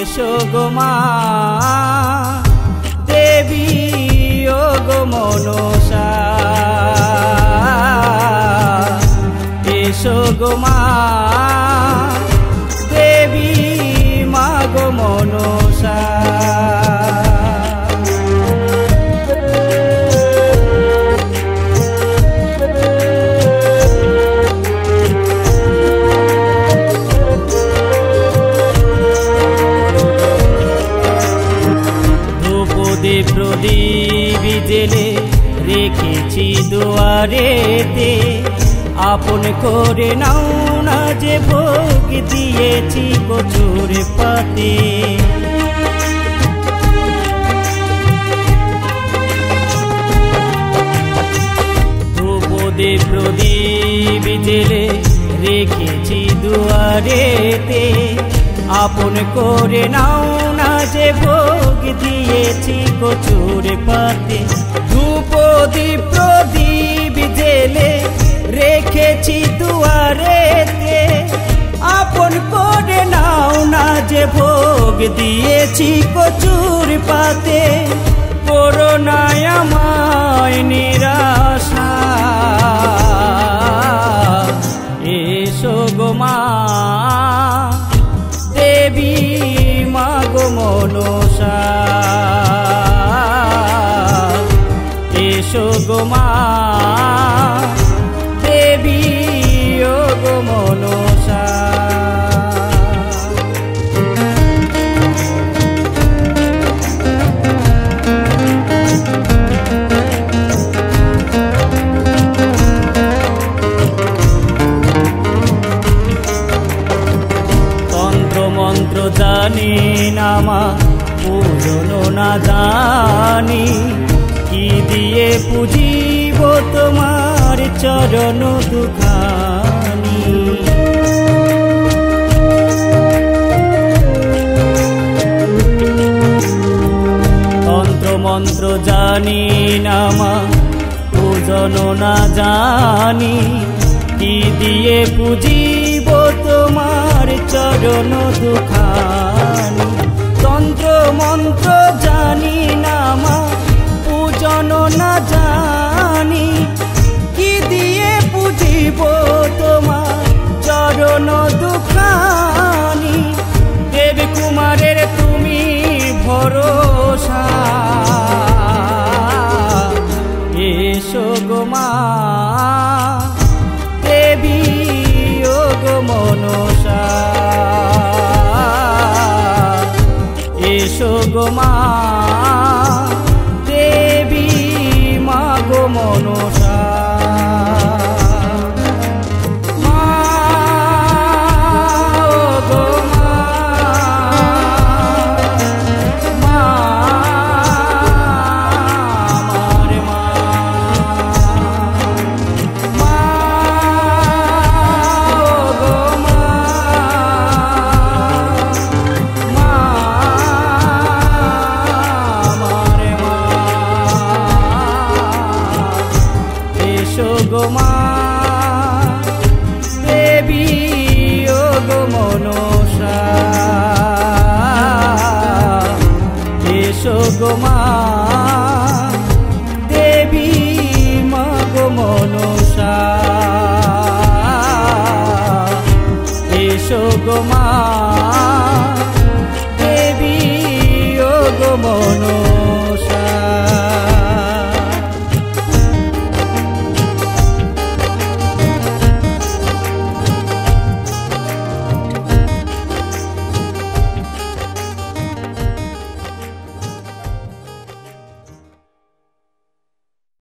এসো গো মা দেবী ও গো মনসা, এসো গো মা দেবী মা গো মনসা। প্রদীপ জেলে রেখেছি দুয়ারেতে, আপন করে নাও না যে ভোগ দিয়েছি কচুর পাতে। প্রদীপ জেলে রেখেছি দুয়ারেতে, আপন করে নাও না যে ভোগ দিয়েছি কচুর পাতে। ধূপদীপ প্রদীপ জেলে রেখেছি দুয়ারেতে, আপন করে নাও না যে ভোগ দিয়েছি কচুর পাতে। করুণায় আমায় নিরাশা, এসো গো মা দেবী মা গো মনসা, এসো গো মা দেবী ও গো মনসা। মন্ত্র জানি না মা, পূজন না জানি, কি দিয়ে পুজিব তোমার চরণ দুখানি। তন্ত্র মন্ত্র জানি না মা, পূজন না জানি, কি দিয়ে পুজিব তোমার চরণ দুখানি। তন্ত্র মন্ত্র জানি না মা, পূজন না জানি, কি দিয়ে পুজিব তোমার চরণ দুখানি। দেব কুমারের তুমি ভরসা, এসো গো মা দেবী ও গো মনসা, এসো গো মা দেবী মা গো মনসা। এসো গো মা দেবী ও গো মনসা, এসো গো মা দেবী মা গো মনসা, এসো গো মা।